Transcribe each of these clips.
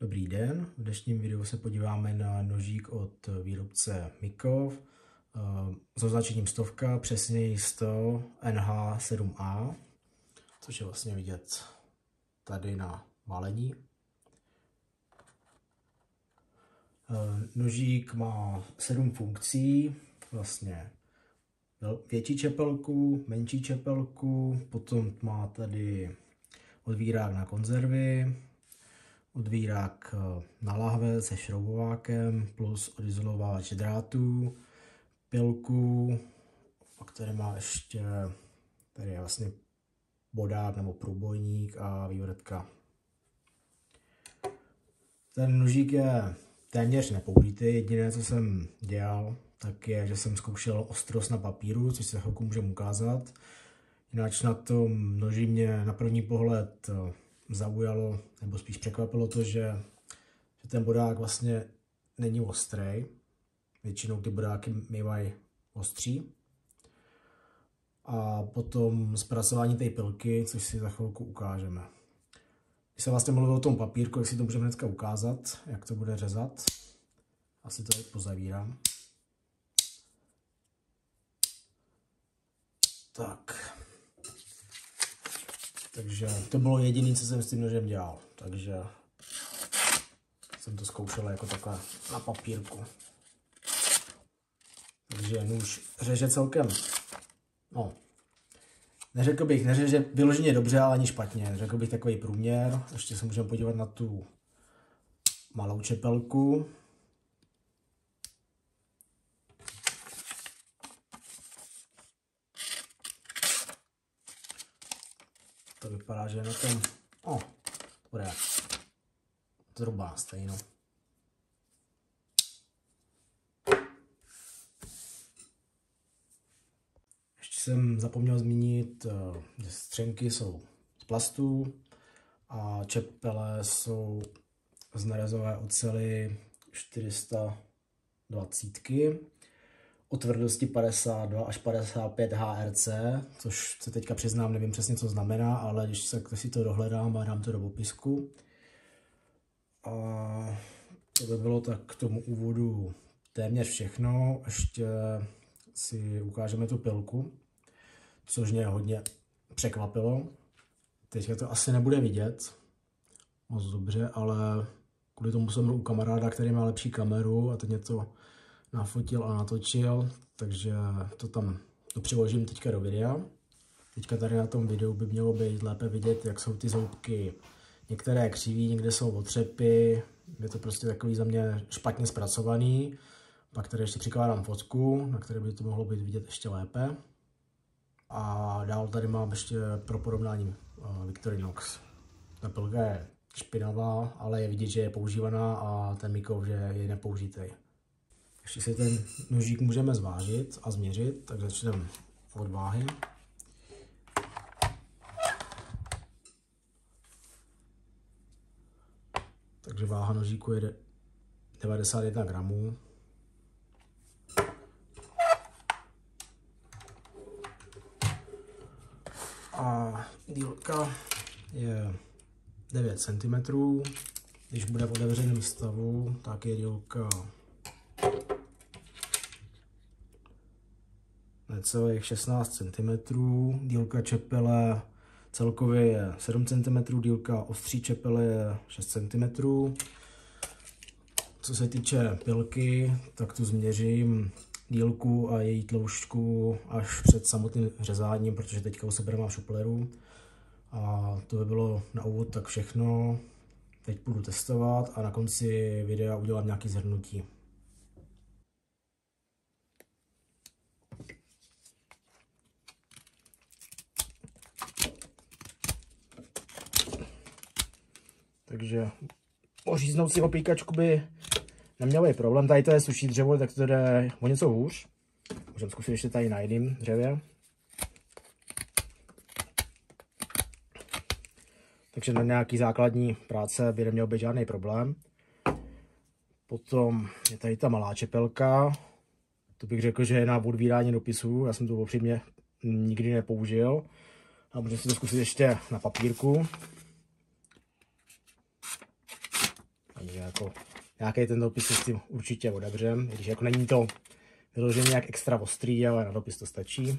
Dobrý den, v dnešním videu se podíváme na nožík od výrobce Mikov s označením 100, přesněji 100 NH7A, což je vlastně vidět tady na balení. Nožík má 7 funkcí, vlastně větší čepelku, menší čepelku, potom má tady odvírák na konzervy, odvírák na lahve se šroubovákem plus odizolovávač drátů, pilku, a který má ještě tady je vlastně bodák nebo průbojník a vývrtka. Ten nožík je téměř nepoužitý, jediné co jsem dělal, tak je, že jsem zkoušel ostrost na papíru, což se chvilku můžeme ukázat. Jinak na tom noži mě na první pohled zaujalo, nebo spíš překvapilo to, že ten bodák vlastně není ostrý. Většinou ty bodáky mývají ostří. A potom zpracování té pilky, což si za chvilku ukážeme. Když se vlastně mluvil o tom papírku, jak si to můžeme dneska ukázat, jak to bude řezat. Asi to pozavírám. Tak. Takže to bylo jediné, co jsem s tím nožem dělal. Takže jsem to zkoušel jako takhle na papírku. Takže nůž řeže celkem, no, neřeže vyloženě dobře, ale ani špatně. Řekl bych takový průměr. Ještě se můžeme podívat na tu malou čepelku. To vypadá, že je na tom, bude zhruba stejno. Ještě jsem zapomněl zmínit, že střenky jsou z plastu a čepele jsou z nerezové oceli 420 o tvrdosti 52 až 55 HRC, což se teďka přiznám, nevím přesně, co znamená, ale když si to dohledám a dám to do popisku. A to by bylo tak k tomu úvodu téměř všechno. Ještě si ukážeme tu pilku, což mě hodně překvapilo. Teďka to asi nebude vidět moc dobře, ale kvůli tomu jsem byl u kamaráda, který má lepší kameru a teď mě to nafotil a natočil, takže to přiložím teďka do videa. Teďka tady na tom videu by mělo být lépe vidět, jak jsou ty zoubky některé křiví, někde jsou otřepy, je to prostě takový za mě špatně zpracovaný. Pak tady ještě přikládám fotku, na které by to mohlo být vidět ještě lépe. A dál tady mám ještě pro porovnání Victorinox. Ta pilka je špinavá, ale je vidět, že je používaná a ten Mikov, že je nepoužitý. Ještě si ten nožík můžeme zvážit a změřit, tak začneme od váhy. Takže váha nožíku je 91 gramů. A dílka je 9 cm. Když bude v otevřeném stavu, tak je dílka necelých 16 cm. Dílka čepele celkově je 7 cm, dílka ostří čepele je 6 cm. Co se týče pilky, tak tu změřím dílku a její tloušťku až před samotným řezáním, protože teďka se bereme v šupleru. A to by bylo na úvod tak všechno. Teď budu testovat a na konci videa udělám nějaké shrnutí. Takže oříznout si opíkačku by neměl být problém. Tady to je suší dřevo, tak to jde o něco hůř. Můžeme zkusit ještě tady na jiném dřevě. Takže na nějaký základní práce by neměl být žádný problém. Potom je tady ta malá čepelka. To bych řekl, že je na odvírání dopisů. Já jsem to upřímně nikdy nepoužil. A můžeme si to zkusit ještě na papírku. Takže jako nějaký ten dopis s tím určitě odebřem, i když jako není to vyloženě nějak extra ostrý, ale na dopis to stačí.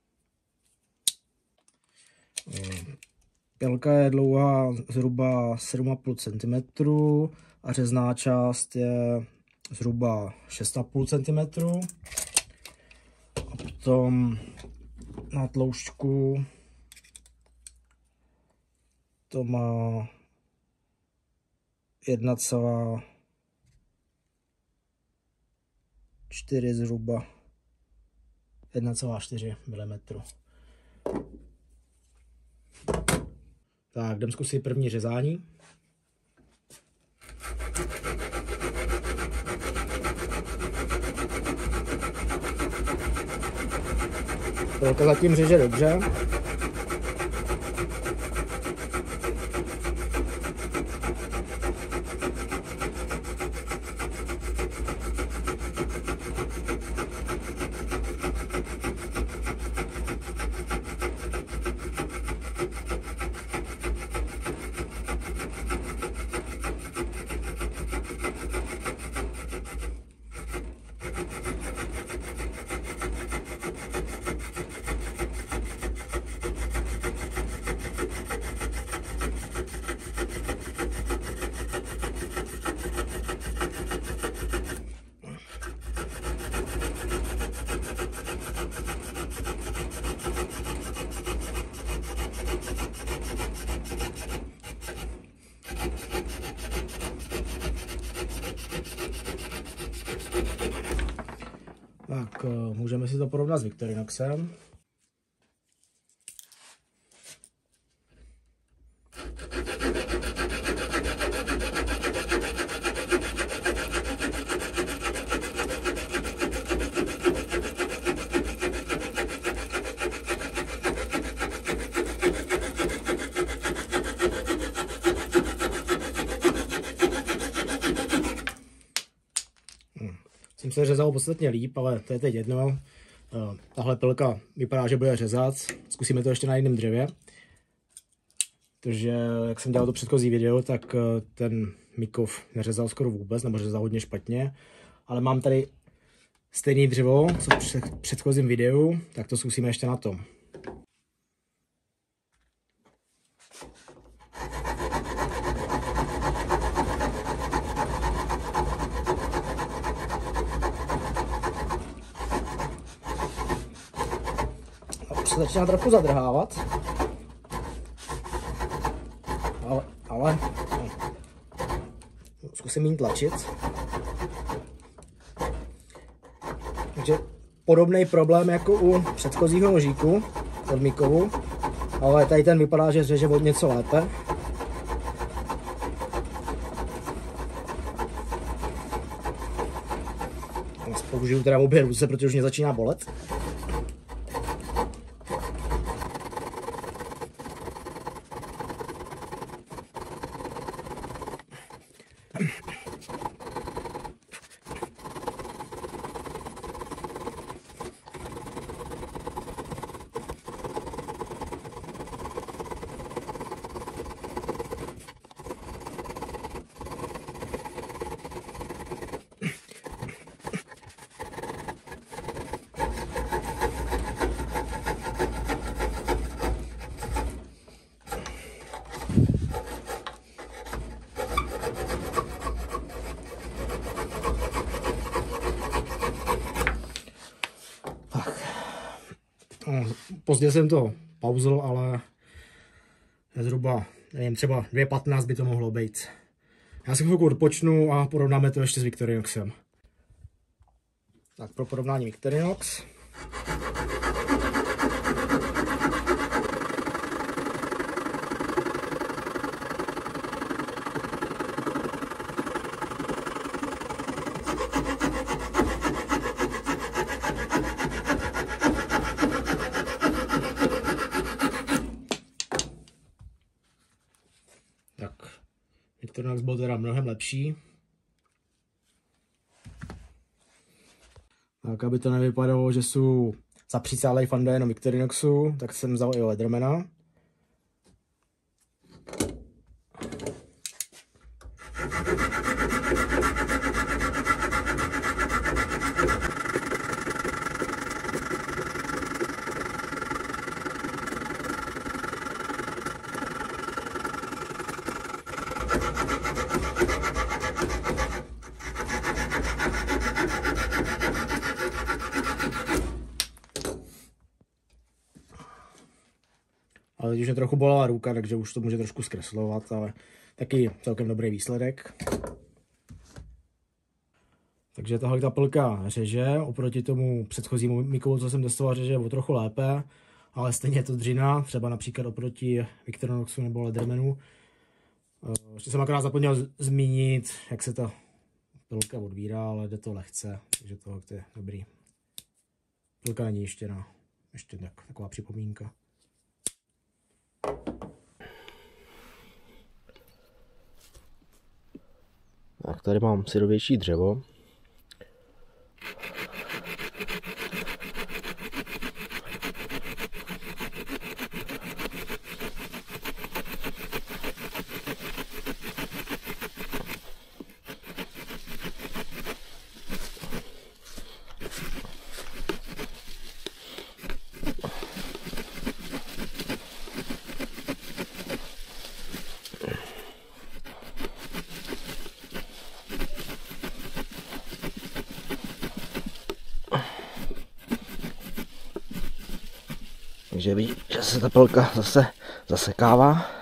Pilka je dlouhá zhruba 7,5 cm a řezná část je zhruba 6,5 cm. A potom na tloušťku to má 1,4 zhruba 1,4 mm. Tak, jdem zkusit první řezání. Pilka zatím řeže dobře. Tak, můžeme si to porovnat s Victorinoxem. Jsem se řezal podstatně líp, ale to je teď jedno. Tahle pilka vypadá, že bude řezat. Zkusíme to ještě na jiném dřevě. Protože jak jsem dělal to předchozí video, tak ten Mikov neřezal skoro vůbec, nebo řezal hodně špatně. Ale mám tady stejný dřevo, co v předchozím videu, tak to zkusíme ještě na tom. Se začíná trochu zadrhávat, ale zkusím jí tlačit. Takže podobný problém jako u předchozího nožíku od Mikovu, ale tady ten vypadá, že řeže od něco lépe. Použiju teda obě ruce, protože už mě začíná bolet. Pozdě jsem to pauzl, ale zhruba, nevím, třeba 2:15 by to mohlo být. Já si chvilku odpočnu a porovnáme to ještě s Victorinoxem. Tak pro porovnání Victorinox. Victorinox byl teda mnohem lepší. Tak, aby to nevypadalo, že jsou zapřísálej fanda jenom Victorinoxu, tak jsem vzal i Leathermana. Ale když mě trochu bolela ruka, takže už to může trošku zkreslovat, ale taky celkem dobrý výsledek. Takže tahle tapelka řeže, oproti tomu předchozímu Mikolu, co jsem testoval, řeže o trochu lépe, ale stejně je to dřina, třeba například oproti Victorinoxu nebo Leathermanu. Ještě jsem akorát zapomněl zmínit, jak se ta pilka odvírá, ale jde to lehce, takže tohle je dobrý. Pilka není jištěná, ještě taková připomínka. Tak tady mám syrovější dřevo. Takže vidíš, že se ta pilka zase zasekává.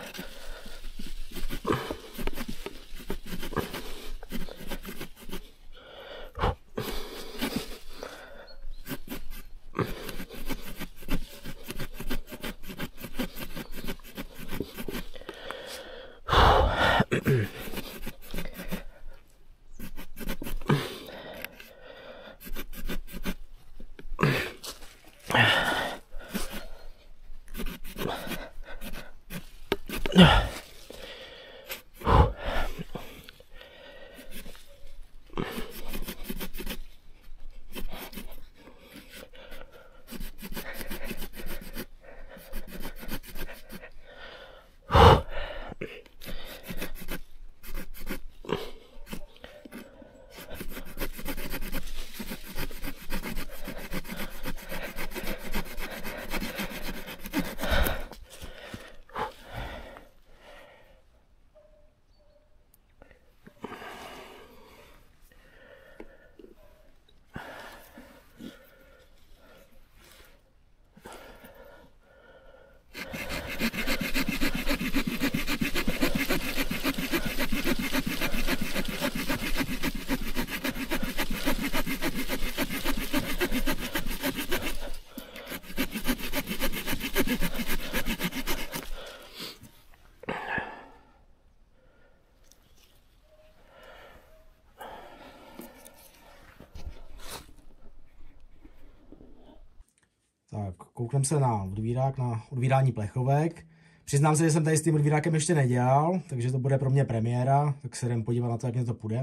Tak, koukneme se na odvírák, na odvírání plechovek. Přiznám se, že jsem tady s tím odvírákem ještě nedělal, takže to bude pro mě premiéra, tak se jdem podívat na to, jak mě to půjde.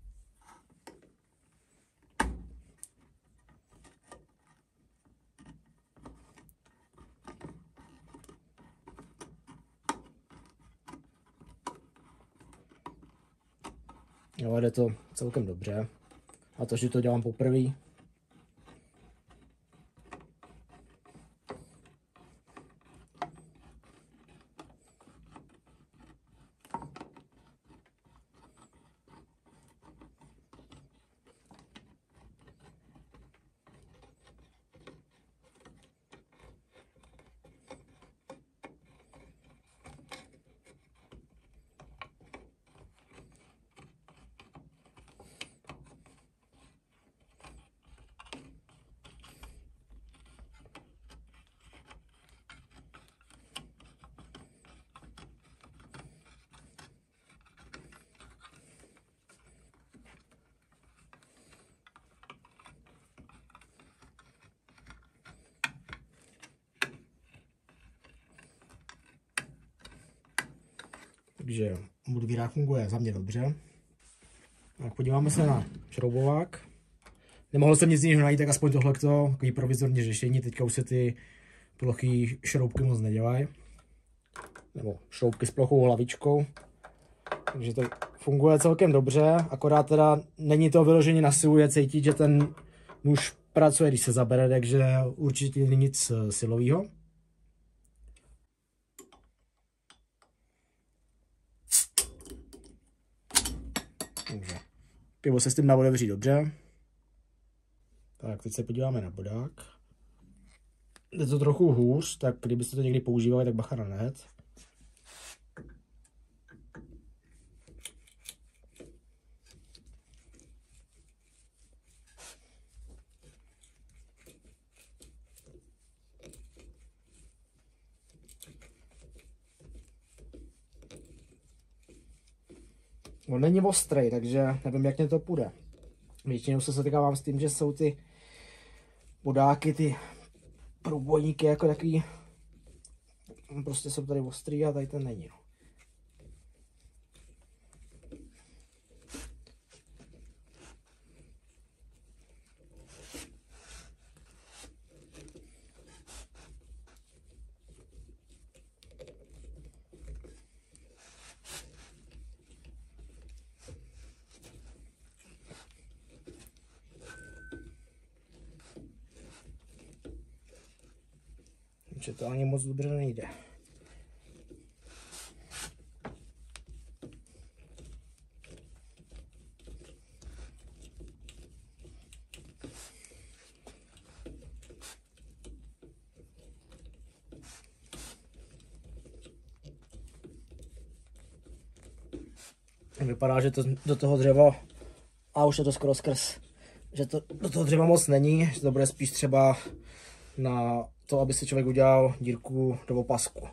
Jo, jde to celkem dobře. A to, že to dělám poprvé. Takže odvírák funguje za mě dobře. Tak podíváme se na šroubovák. Nemohl jsem nic jiného najít, tak aspoň tohleto, takový provizorní řešení. Teďka už se ty plochý šroubky moc nedělají. Nebo šroubky s plochou hlavičkou. Takže to funguje celkem dobře, akorát teda není to vyloženě na silu, je cítit, že ten nůž pracuje, když se zabere, takže určitě není nic silového. Takže pivo se s tím navodevří dobře. Tak, teď se podíváme na bodák. Je to trochu hůř, tak kdybyste to někdy používali, tak bacha na net. On není ostrý, takže nevím, jak mě to půjde. Většinou se setykávám s tím, že jsou ty bodáky, ty průbojníky jako takový, prostě jsou tady ostrý a tady ten není. Že to ani moc dobře nejde. Vypadá, že to do toho dřeva, a už je to skoro skrz, že to do toho dřeva moc není, že to bude spíš třeba na to, aby si člověk udělal dírku do opasku.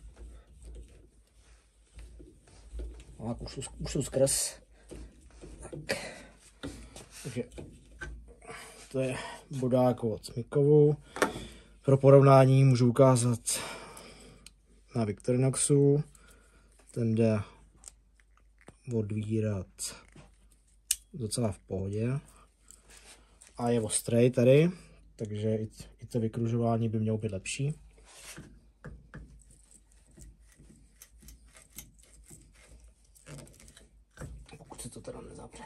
A už jsou skrz. Tak. Takže to je bodák od Mikovu. Pro porovnání můžu ukázat na Victorinoxu. Ten jde odvírat docela v pohodě. A je ostrý tady, takže i to vykružování by mělo být lepší. Pokud se to teda nezavře.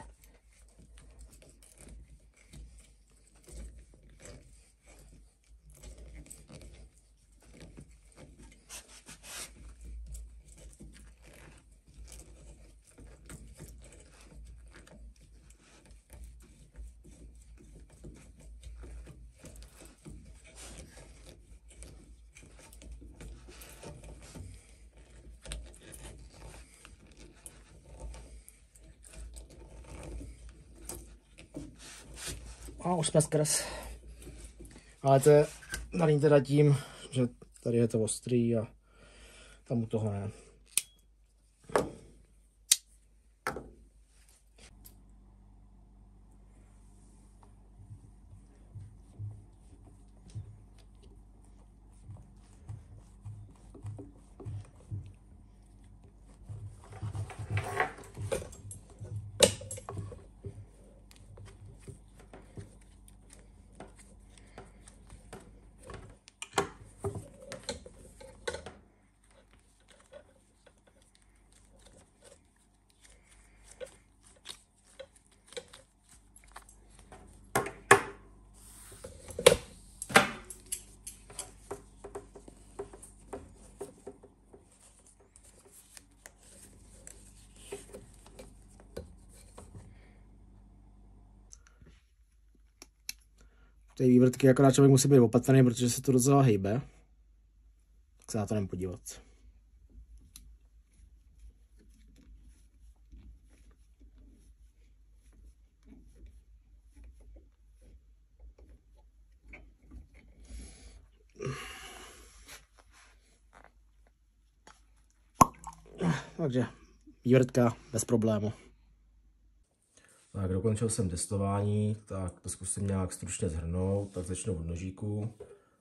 A už jsme skrz. Ale to je daný teda tím, že tady je to ostrý a tam u toho ne. Ty vývrtky akorát člověk musí být opatrný, protože se to docela hejbe. Tak se na to jdem podívat. Takže vývrtka bez problému. Tak dokončil jsem testování, tak to zkusím nějak stručně shrnout, tak začnu od nožíku.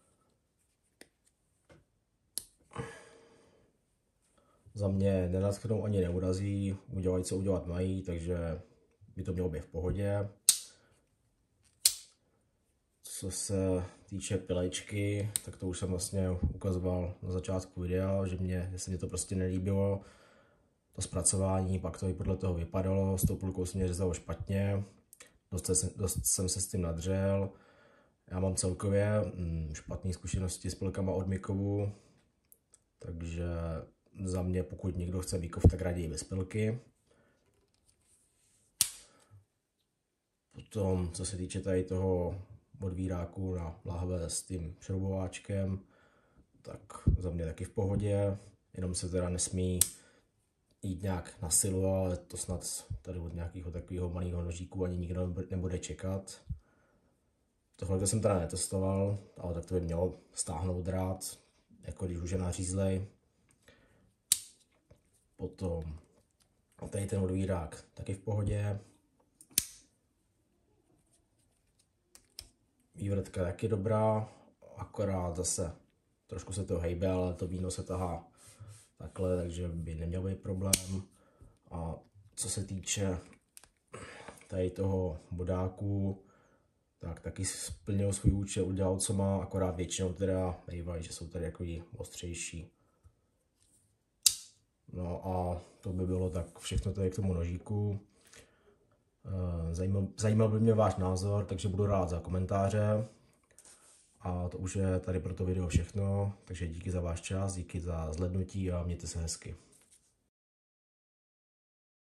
Za mě nenaschnou ani neurazí, udělají, co udělat mají, takže by to mělo být v pohodě. Co se týče pilečky, tak to už jsem vlastně ukazoval na začátku videa, že se mě to prostě nelíbilo. To zpracování, pak to i podle toho vypadalo, s tou půlkou se mě řezalo špatně, dost jsem se s tím nadřel. Já mám celkově špatné zkušenosti s pilkama od Mikovu, takže za mě, pokud někdo chce Mikov, tak raději bez pilky. Potom, co se týče tady toho odvíráku na lahve s tím šroubováčkem, tak za mě taky v pohodě, jenom se teda nesmí jít nějak na silu, ale to snad tady od nějakého takového malého nožíku ani nikdo nebude čekat. Tohle jsem teda netestoval, ale tak to by mělo stáhnout drát, jako když už je nařízlej. Potom tady ten odvírák taky v pohodě. Vývrtka taky dobrá, akorát zase trošku se to hejbe, ale to víno se tahá takhle, takže by neměl být problém. A co se týče tady toho bodáku, tak taky splnil svůj účel, udělal co má, akorát většinou teda bývají, že jsou tady takový ostřejší. No a to by bylo tak všechno tady k tomu nožíku. Zajímal by mě váš názor, takže budu rád za komentáře. A to už je tady pro to video všechno, takže díky za váš čas, díky za zhlédnutí a mějte se hezky.